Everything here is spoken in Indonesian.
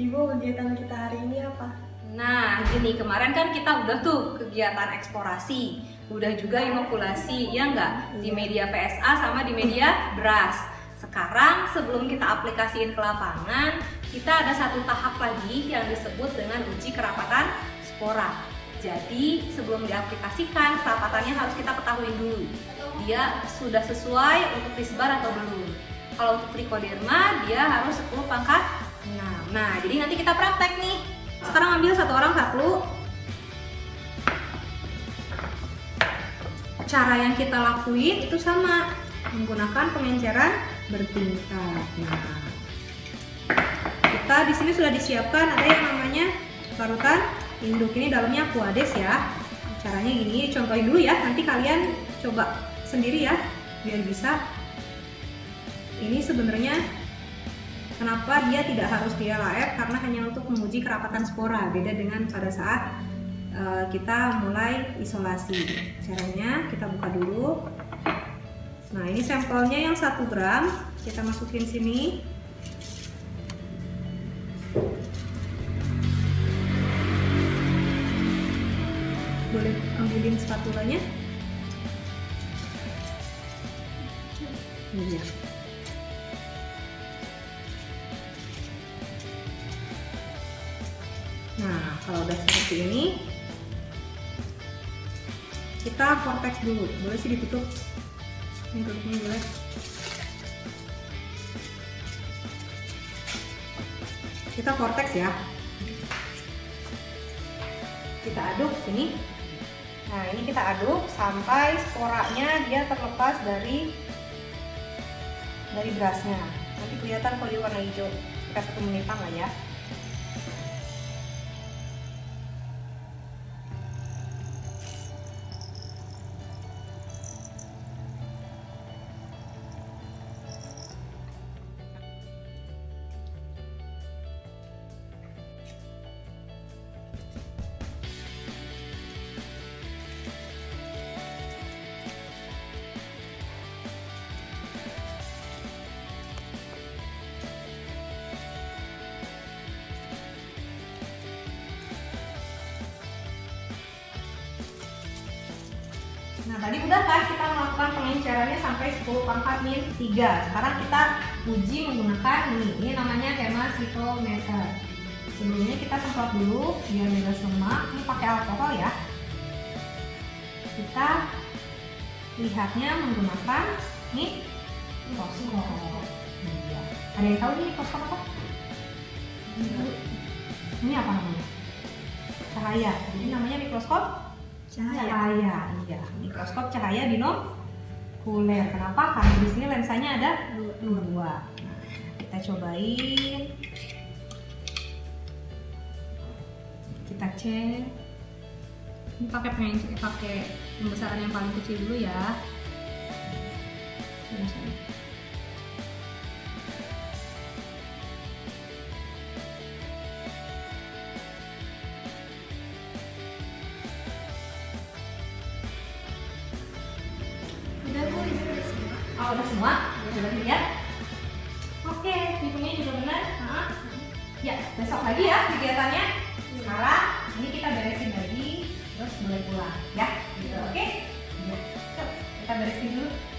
Ibu, kegiatan kita hari ini apa? Nah, gini, kemarin kan kita udah tuh kegiatan eksplorasi, udah juga inokulasi, ya nggak? Di media PSA sama di media BRAS. Sekarang sebelum kita aplikasiin ke lapangan, kita ada satu tahap lagi yang disebut dengan uji kerapatan spora. Jadi sebelum diaplikasikan, kerapatannya harus kita ketahui dulu. Dia sudah sesuai untuk disebar atau belum. Kalau untuk trichoderma, dia harus 10 pangkat 6. Nah, jadi nanti kita praktek nih. Sekarang ambil satu orang satu. Cara yang kita lakuin itu sama, menggunakan pengenceran bertingkat. Nah, kita di sini sudah disiapkan ada yang namanya parutan induk. Ini dalamnya aquades ya. Caranya gini, contohin dulu ya. Nanti kalian coba sendiri ya, biar bisa. Ini sebenarnya kenapa dia tidak harus di LAF, karena hanya untuk menguji kerapatan spora. Beda dengan pada saat kita mulai isolasi. Caranya kita buka dulu. Nah, ini sampelnya yang 1 gram, kita masukin sini. Boleh ambilin spatulanya. Iya. Nah, kalau udah seperti ini, kita vortex dulu. Boleh sih ditutup. Ini tutupnya boleh. Kita vortex ya. Kita aduk sini. Nah, ini kita aduk sampai sporanya dia terlepas dari berasnya. Nanti kelihatan kalau dia warna hijau. Kita 1 menitan lah ya. Nah, tadi udah kan kita melakukan pengencerannya sampai 10 pangkat min 3. Sekarang kita uji menggunakan ini namanya hemositometer. Sebelumnya kita semprot dulu biar bebas lemak. Ini pakai alkohol ya. Kita lihatnya menggunakan mikroskop. Iya. Ada yang tahu nih mikroskop apa? Ini apa namanya? Cahaya. Jadi namanya mikroskop cahaya, iya, mikroskop cahaya binokuler. Kenapa? Karena di sini lensanya ada 2. Nah, kita cobain, kita cek. Ini pakai pembesaran yang paling kecil dulu ya. Oh, udah semua? Coba dilihat. Oke, hitungnya juga benar. Ya, besok lagi ya kegiatannya. Sekarang ini kita beresin lagi, terus boleh pulang ya. Oke? Ya. Kita beresin dulu.